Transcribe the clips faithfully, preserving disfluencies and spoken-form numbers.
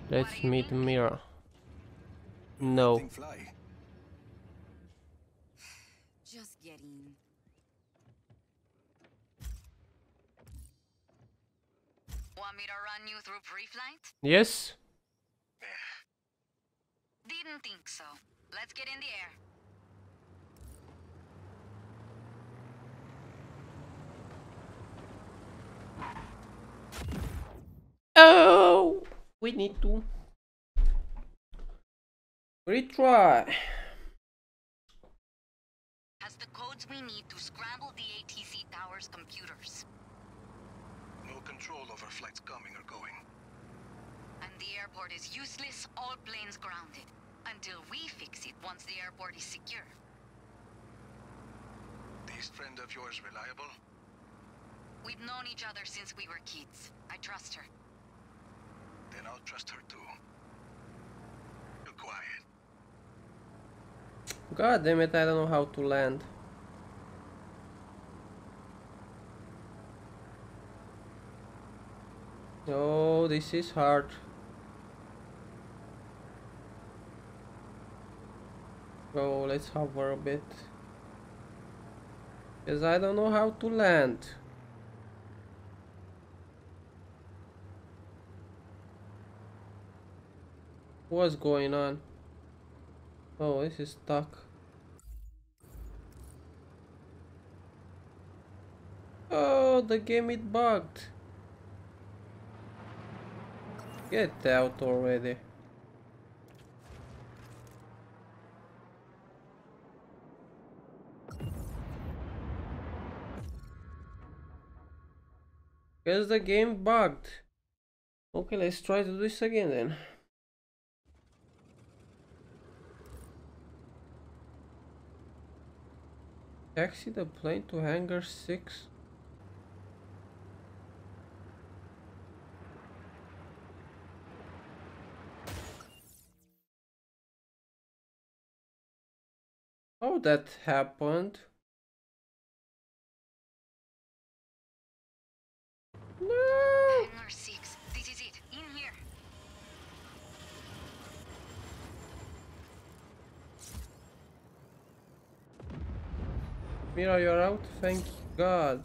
Let's meet Mira. No. Fly. Just getting. Want me to run you through pre-flight? Yes. Didn't think so. Let's get in the air. Oh, we need to retry. Has the codes we need to scramble the A T C tower's computers. No control over flights coming or going. And the airport is useless, all planes grounded. Until we fix it once the airport is secure. This friend of yours reliable? We've known each other since we were kids. I trust her. Then I'll trust her too. You're quiet. God damn it, I don't know how to land. Oh, this is hard. Oh, let's hover a bit. Because I don't know how to land. What's going on? Oh, this is stuck. Oh, the game is bugged. Get out already. Because the game bugged. Okay, let's try to do this again then. Taxi the plane to hangar six. How that happened? No! Hangar six. This is it. In here. Mira, you're out? Thank God.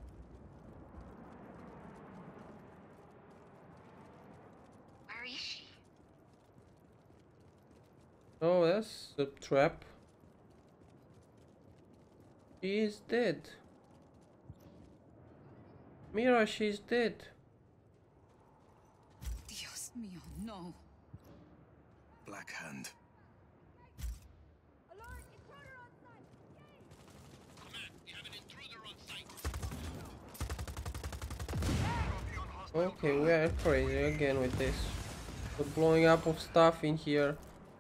Where is she? Oh, that's a trap. She is dead. Mira, she's dead. Dios mío, no. Black Hand. Alert! Intruder on site! Command, we have an intruder on site. Okay, we are crazy again with this. The blowing up of stuff in here.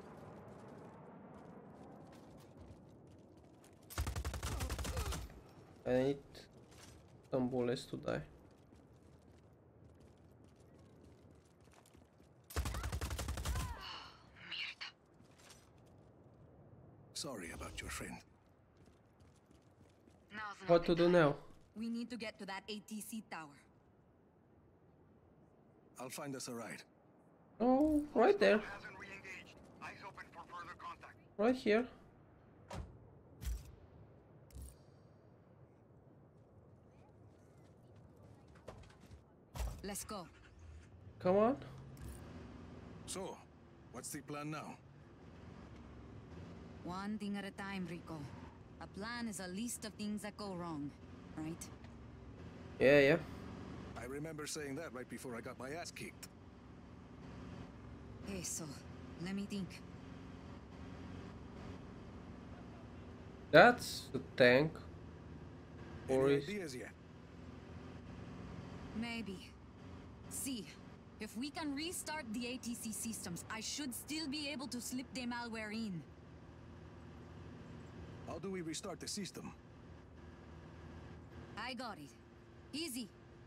I need some bullets to die. Mierda. Sorry about your friend. Now's not What the to do time. now? We need to get to that A T C tower. I'll find us a ride. Oh, right there. Hasn't re-engaged. Eyes open for further contact. Right here. Let's go. Come on. So, what's the plan now? One thing at a time, Rico. A plan is a list of things that go wrong, right? Yeah, yeah. I remember saying that right before I got my ass kicked. Okay, so let me think. That's the tank. Or Any is ideas yet? Maybe. See, if we can restart the A T C systems, I should still be able to slip the malware in. How do we restart the system? I got it. Easy.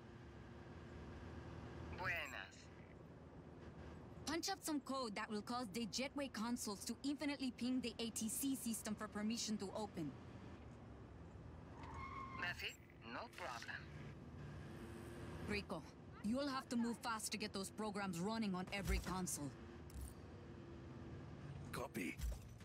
Buenas. Punch up some code that will cause the jetway consoles to infinitely ping the A T C system for permission to open. That's it? No problem. Rico, You'll have to move fast to get those programs running on every console. Copy.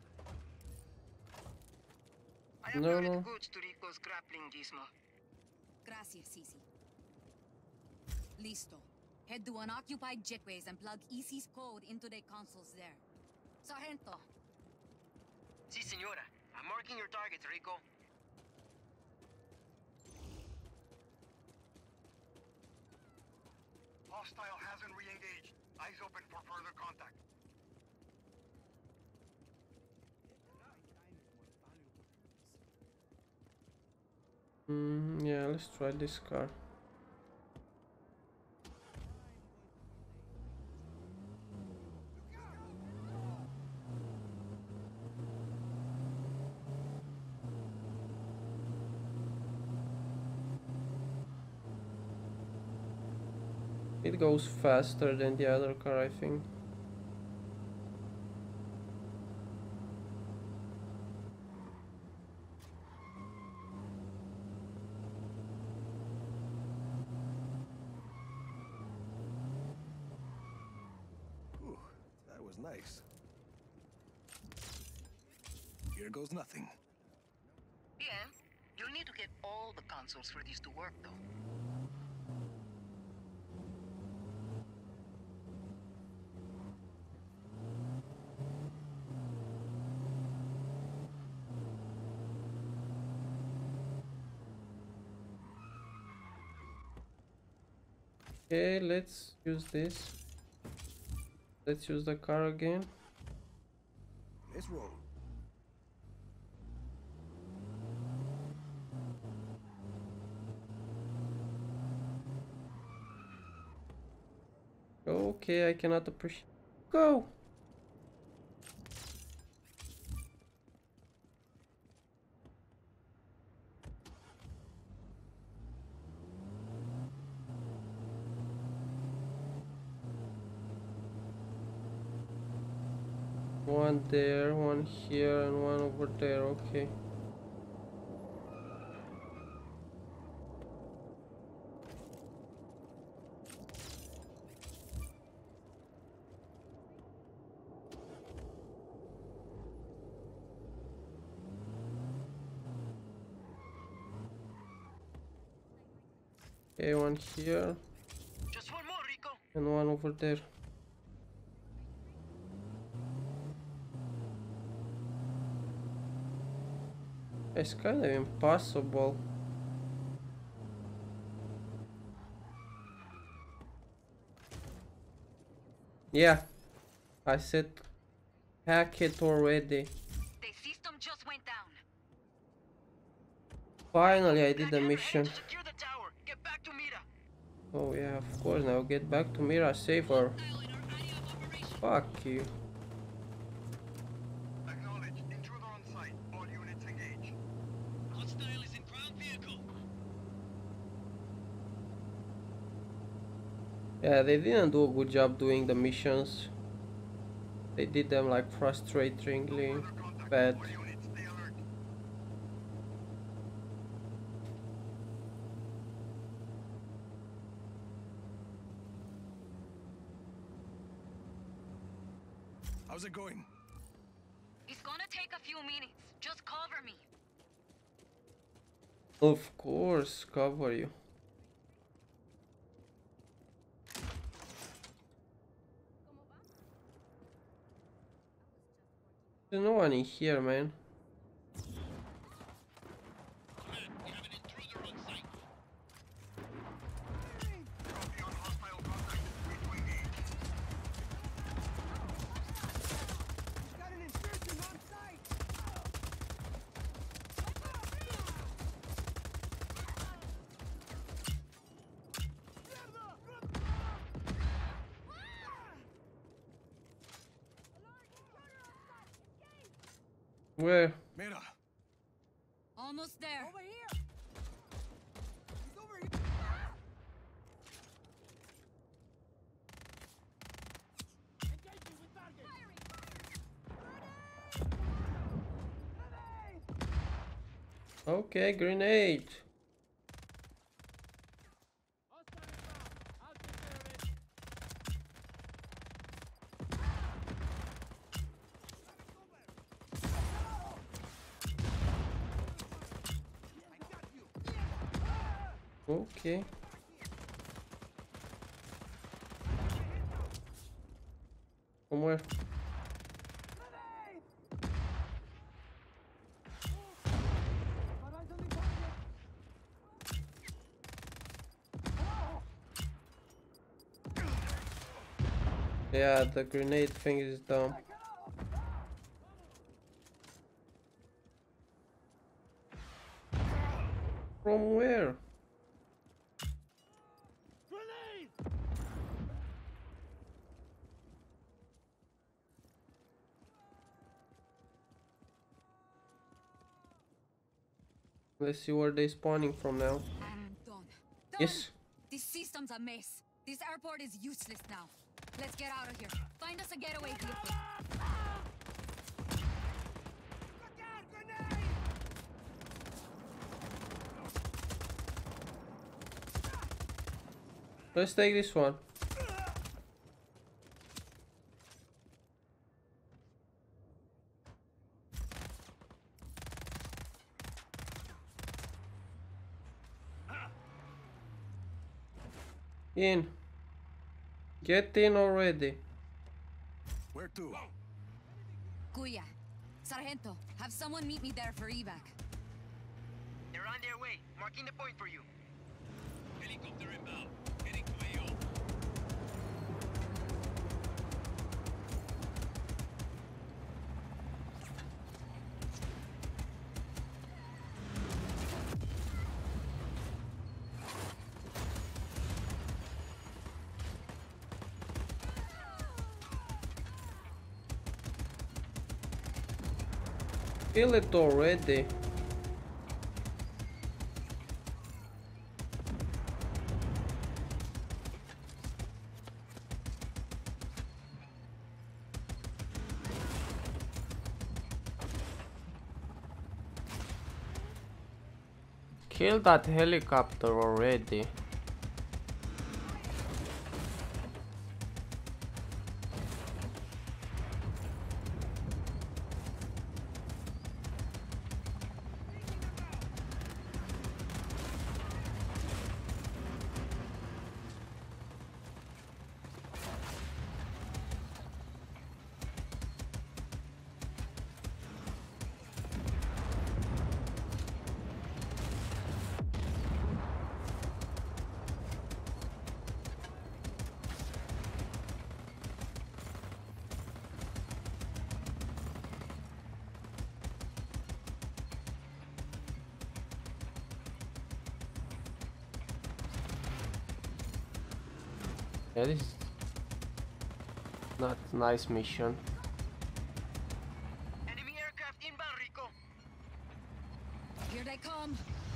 I have No, routed no. goods to Rico's grappling gizmo. Gracias, Cici. Listo. Head to unoccupied jetways and plug E C's code into the consoles there. Sargento. Si, senora. I'm marking your targets, Rico. Hostile hasn't re-engaged. Eyes open for further contact. Mm, yeah, let's try this car. It goes faster than the other car, I think. Ooh, that was nice. Here goes nothing. Bien. You'll need to get all the consoles for this to work, though. Okay, let's use this. Let's use the car again. Let's roll. Okay, I cannot appreciate. Go! One there, one here, and one over there. Okay. Okay, one here Just one more, Rico. and one over there. It's kind of impossible. Yeah, I said hack it already. The system just went down. Finally, I did the Blackhammer, mission. head to secure the tower. Get back to Mira. Oh yeah, of course. Now get back to Mira, save her. Fuck you. Acknowledge. Intruder on site. All units engage. Hostile is in ground vehicle. Yeah, they didn't do a good job doing the missions. They did them like frustratingly Further contact. bad. All units, stay alert. How's it going? It's gonna take a few minutes. Just cover me. Of course, cover you. There's no one in here, man. We have an intruder on site. Copy on hostile contact. Free to engage. Got an insurgent on site! Where? Mira, Almost there. Over here! He's over here! Engaging with target! Grenade! Okay, grenade. Hostile inbound! I'll take Okay. From where? Yeah, the grenade thing is dumb. From where? Let's see where they're spawning from now. I'm done. Done! Yes. This system's a mess. This airport is useless now. Let's get out of here. Find us a getaway vehicle. Look out, grenade! Let's take this one. In. Get in already. Where to? Kuya. Sargento, have someone meet me there for evac. They're on their way. Marking the point for you. Helicopter inbound. Heading to A O. Kill it already. Kill that helicopter already. Yeah, this is not nice mission. Enemy aircraft inbound, Rico. Here they come.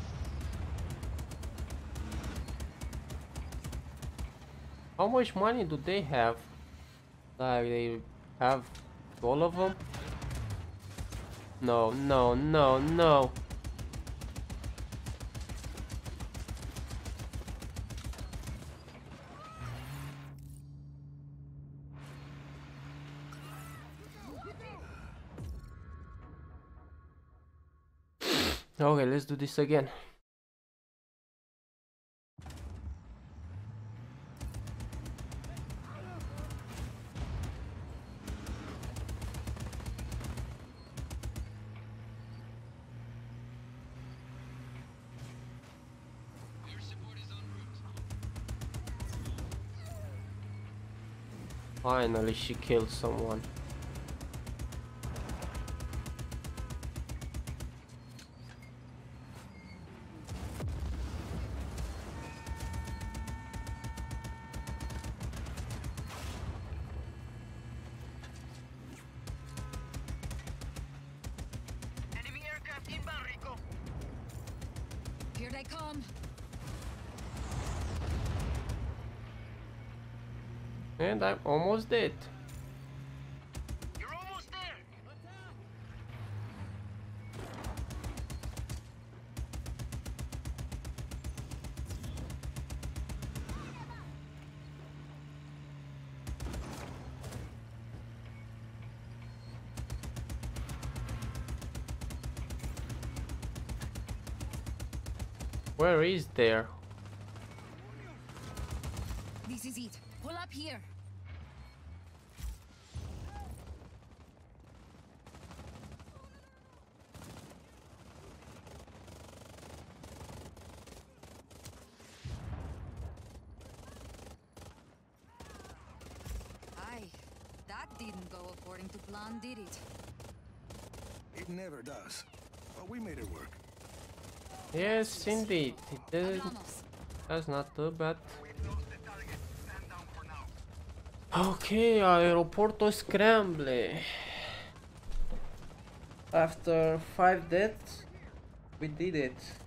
How much money do they have? Like they have all of them? No, no, no, no. Okay, let's do this again. Air support is en route. Finally, she killed someone. Enemy aircraft inbound, Rico. Here they come. And I'm almost dead. You're almost there. Where is there? This is it. Pull up here. Aye, that didn't go according to plan, did it? It never does. But we made it work. Yes, indeed. It did. Hablamos. That's not too bad. We've lost the target. Stand down for now. Okay, Aeropuerto Scramble. After five deaths, we did it.